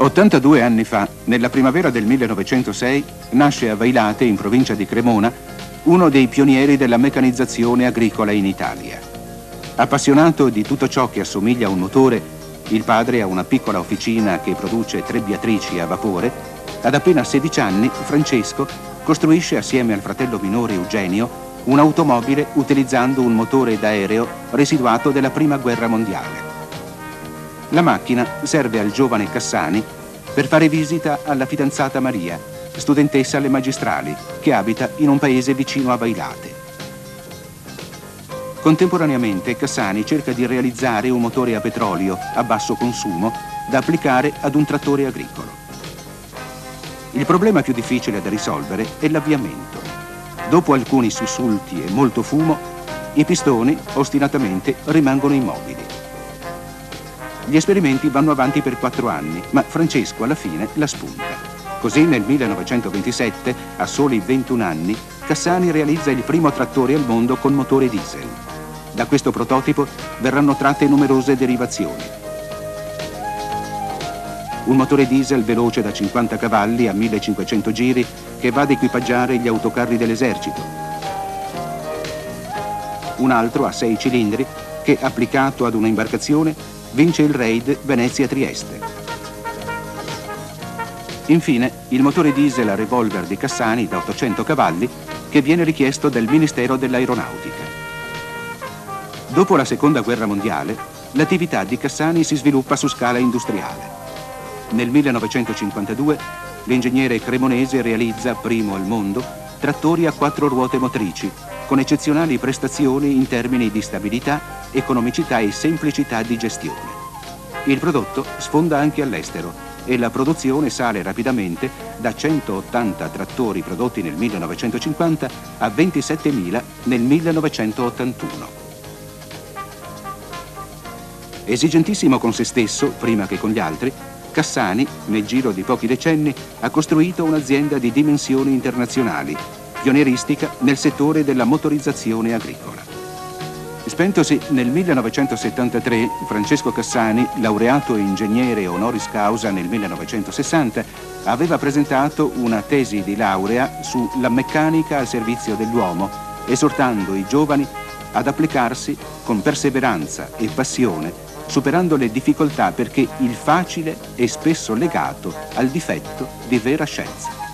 82 anni fa, nella primavera del 1906, nasce a Vailate, in provincia di Cremona, uno dei pionieri della meccanizzazione agricola in Italia. Appassionato di tutto ciò che assomiglia a un motore, il padre ha una piccola officina che produce trebbiatrici a vapore. Ad appena 16 anni, Francesco costruisce assieme al fratello minore Eugenio un'automobile utilizzando un motore d'aereo residuato della Prima Guerra Mondiale. La macchina serve al giovane Cassani per fare visita alla fidanzata Maria, studentessa alle magistrali, che abita in un paese vicino a Vailate. Contemporaneamente Cassani cerca di realizzare un motore a petrolio a basso consumo da applicare ad un trattore agricolo. Il problema più difficile da risolvere è l'avviamento. Dopo alcuni sussulti e molto fumo, i pistoni ostinatamente rimangono immobili. Gli esperimenti vanno avanti per 4 anni, ma Francesco alla fine la spunta. Così nel 1927, a soli 21 anni, Cassani realizza il primo trattore al mondo con motore diesel. Da questo prototipo verranno tratte numerose derivazioni. Un motore diesel veloce da 50 cavalli a 1500 giri che va ad equipaggiare gli autocarri dell'esercito. Un altro a 6 cilindri che, applicato ad una imbarcazione, vince il raid Venezia-Trieste. Infine, il motore diesel a revolver di Cassani da 800 cavalli che viene richiesto dal Ministero dell'Aeronautica. Dopo la Seconda Guerra Mondiale, l'attività di Cassani si sviluppa su scala industriale. Nel 1952, l'ingegnere cremonese realizza, primo al mondo, trattori a 4 ruote motrici, con eccezionali prestazioni in termini di stabilità, economicità e semplicità di gestione. Il prodotto sfonda anche all'estero e la produzione sale rapidamente da 180 trattori prodotti nel 1950 a 27.000 nel 1981. Esigentissimo con se stesso, prima che con gli altri, Cassani, nel giro di pochi decenni, ha costruito un'azienda di dimensioni internazionali, pionieristica nel settore della motorizzazione agricola. Spentosi nel 1973, Francesco Cassani, laureato ingegnere honoris causa nel 1960, aveva presentato una tesi di laurea sulla meccanica al servizio dell'uomo, esortando i giovani ad applicarsi con perseveranza e passione, superando le difficoltà perché il facile è spesso legato al difetto di vera scienza.